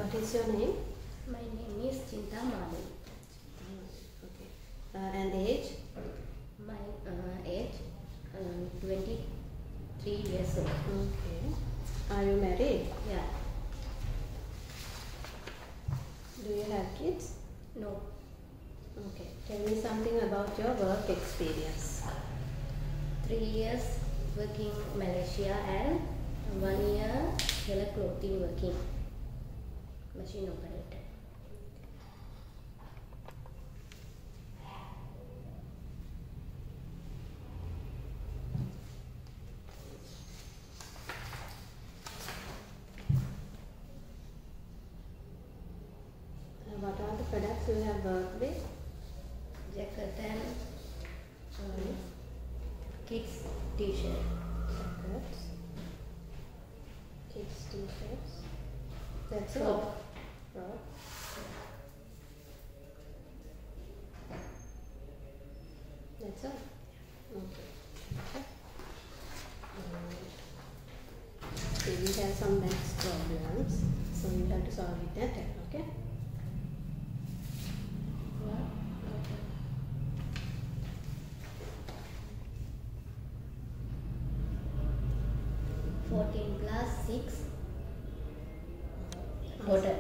What is your name? My name is Chinta Mali. Okay. And age? My age 23 years old. Okay. Are you married? Yeah. Do you have kids? No. Okay. Tell me something about your work experience. 3 years working Malaysia and 1 year Hela clothing working. Machine operator. What are the products you have worked with? Jacket and kids t-shirt. Jackets, kids t-shirts. That's Frock. all. Frock. That's all. Okay. Okay, we have some next problems, so you have to solve it at 10, okay? Yeah. 14 plus 6 total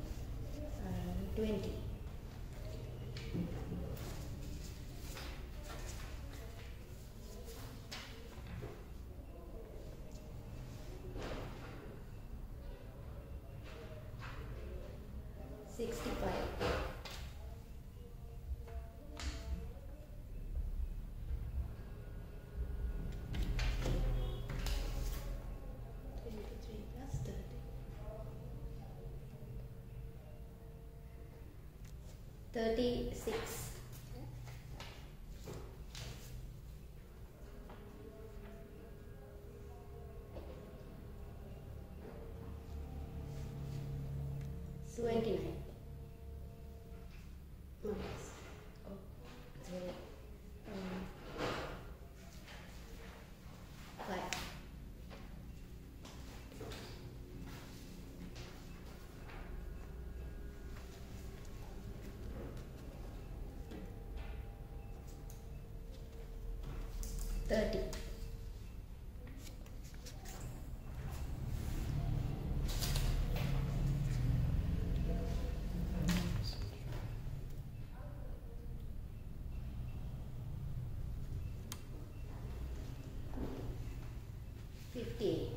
20. $36. $29. Minus. Oh, sorry. 5. $30. $58.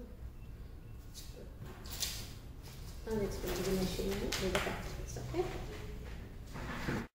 Now let's go to the machine with the factors, okay?